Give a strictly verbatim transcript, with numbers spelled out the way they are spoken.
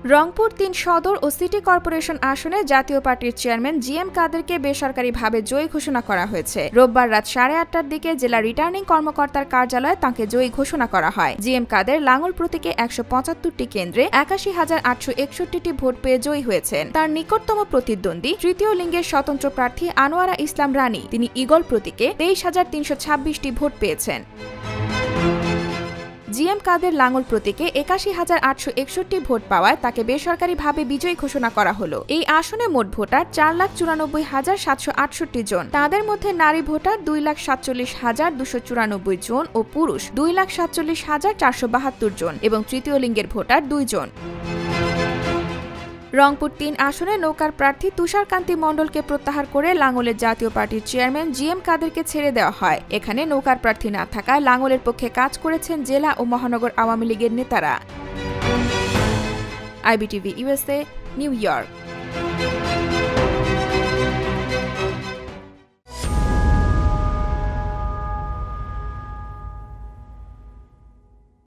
রংপুর তিন সদর ও city corporation আসনে জাতীয় পার্টির চেয়ারম্যান জি এম কাদেরকে বেসরকারিভাবে জয়ী ঘোষণা করা হয়েছে। রোববার রাত সাড়ে আটটার দিকে জেলা রিটার্নিং কর্মকর্তার কার্যালয়ে তাঁকে জয়ী ঘোষণা করা হয়। জি এম কাদের লাঙ্গল প্রতীকে একশো পঁচাত্তরটি কেন্দ্রে একাশি হাজার আটশো একষট্টিটি ভোট পেয়ে জয়ী হয়েছেন। তার নিকটতম প্রতিদ্বন্দ্বী তৃতীয় লিঙ্গের স্বতন্ত্র প্রার্থী আনোয়ারা ইসলাম রানী, তিনি ঈগল প্রতীকে তেইশ হাজার তিনশো ছাব্বিশটি ভোট পেয়েছেন। জি এম কাদের লাঙ্গল প্রতীকে একাশি হাজার আটশো একষট্টি ভোট পাওয়ায় তাকে বেসরকারিভাবে বিজয়ী ঘোষণা করা হলো। এই আসনে মোট ভোটার চার লাখ চুরানব্বই হাজার সাতশো আটষট্টি জন। তাদের মধ্যে নারী ভোটার দুই লাখ সাতচল্লিশ হাজার দুশো চুরানব্বই জন ও পুরুষ দুই লাখ সাতচল্লিশ হাজার চারশো বাহাত্তর জন এবং তৃতীয় লিঙ্গের ভোটার দুই জন। রংপুর তিন আসনে নৌকার প্রার্থী তুষারকান্তি মণ্ডলকে প্রত্যাহার করে লাঙ্গলের জাতীয় পার্টির চেয়ারম্যান জি এম কাদেরকে ছেড়ে দেওয়া হয়। এখানে নৌকার প্রার্থী না থাকায় লাঙ্গলের পক্ষে কাজ করেছেন জেলা ও মহানগর আওয়ামী লীগের নেতারা। IBTV USA, New York.